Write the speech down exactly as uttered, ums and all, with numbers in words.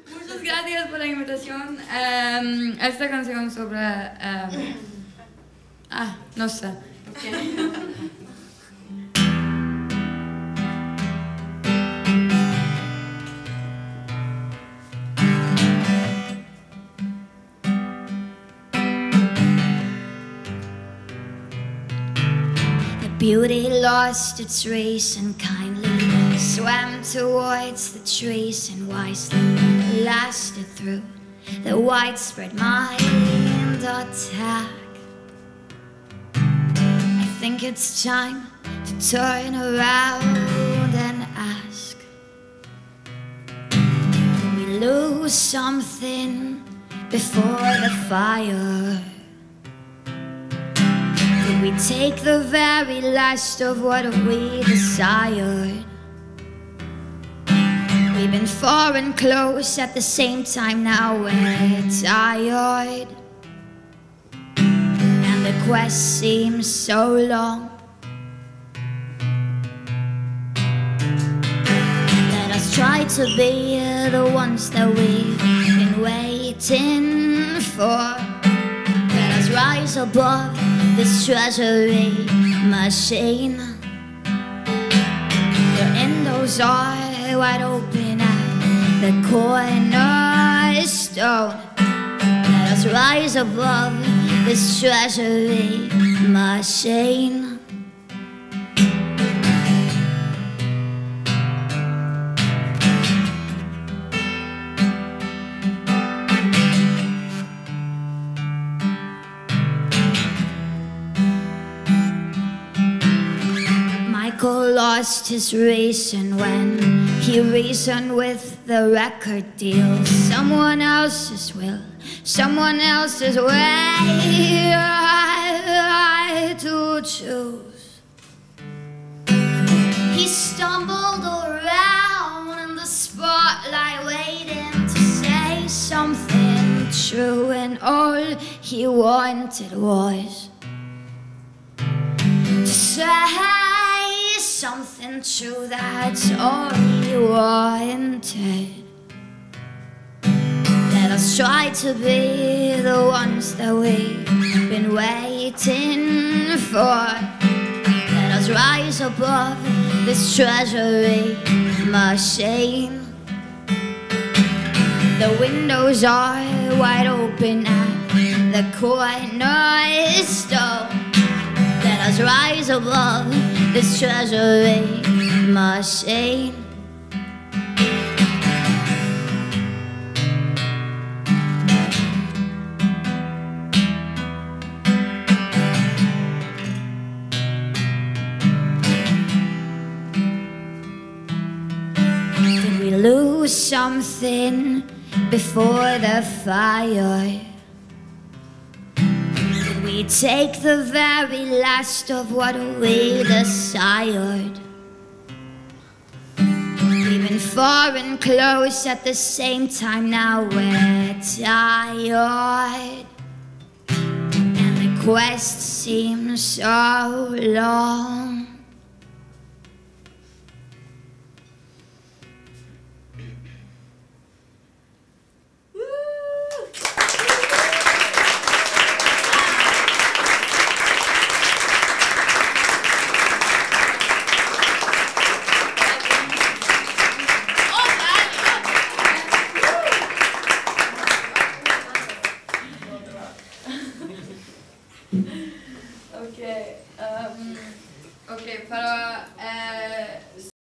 Muchas gracias por la invitación. Um, esta canción sobre... Um, ah, no sé. Okay. Beauty lost its race and kindly swam towards the trace and wisely lasted through the widespread mind attack. I think it's time to turn around and ask, did we lose something before the fire? Did we take the very last of what we desired? We've been far and close at the same time, now we're tired. And the quest seems so long. Let us try to be the ones that we've been waiting for. Let us rise above this treasury machine. The windows are wide open at the cornerstone. Let us rise above this treasury machine. Michael lost his reason when he reasoned with the record deal. Someone else's will, someone else's way to choose. He stumbled around in the spotlight waiting to say something true, and all he wanted was to say something true. That's all he wanted. Let us try to be the ones that we've been waiting for. Let us rise above this treasury machine. The windows are wide open at the cornerstone. Let us rise above this treasury machine. Did we lose something before the fire? We take the very last of what we desired. We've been far and close at the same time, now we're tired. And the quest seems so long. Okay, um, okay, pero eh,